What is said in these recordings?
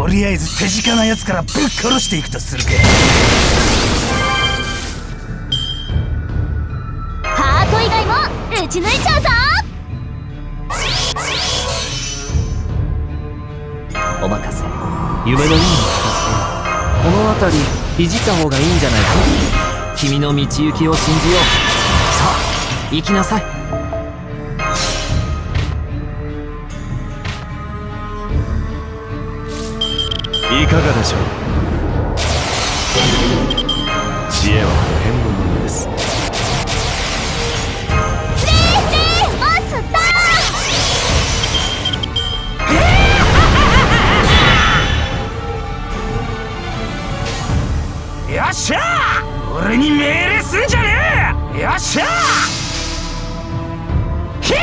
とりあえず手近なやつからぶっ殺していくとするか。 ハート以外も打ち抜いちゃうぞ。 お任せ。夢のように聞かせて。この辺りいじった方がいいんじゃないか。君の道行きを信じよう。さあ行きなさい。 いかがでしょう。知恵は普遍のものです。 マスタよっしゃー、俺に命令すんじゃねえ。よっしゃー、ヒー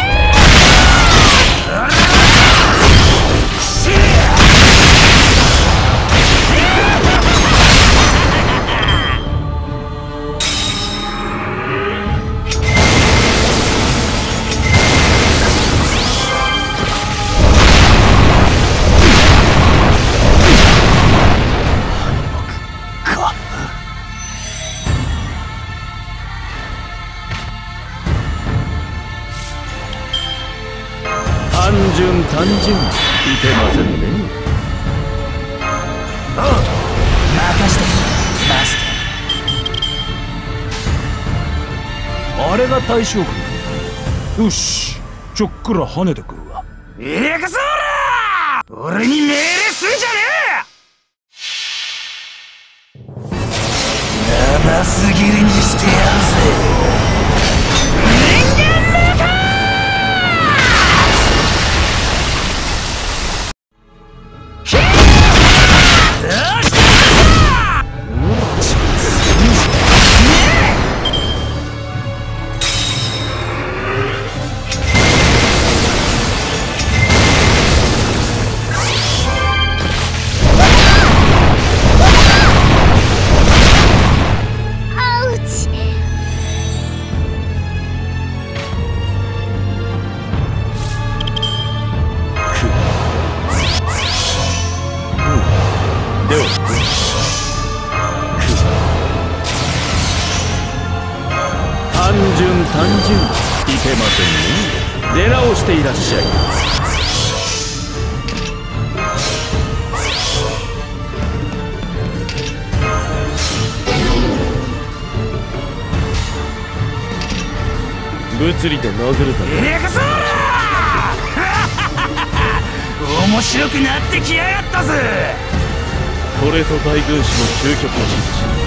単純いけませんね。 おう、任してマスター。 あれが大将軍。よし、ちょっくら跳ねてくるわ。 行くぞーらー、俺に命令すんじゃねえ。生すぎるにしてやるぜ。 単純いけませんね。出直していらっしゃい。物理で殴るため。 行くぞー面白くなってきやがったぜ。 これぞ大軍師の究極の真摯。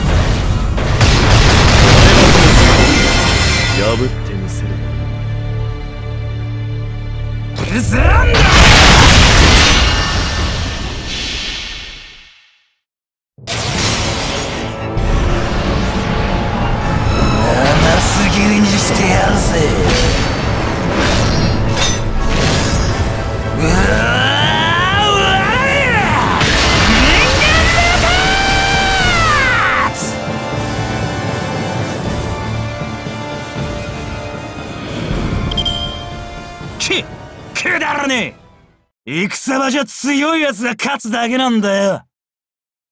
破ってみせる。 うずらんだ。生すぎるにしてやるぜ。うわー、うわー、人間だー。くだらねえ。戦場じゃ強いやつが勝つだけなんだよ。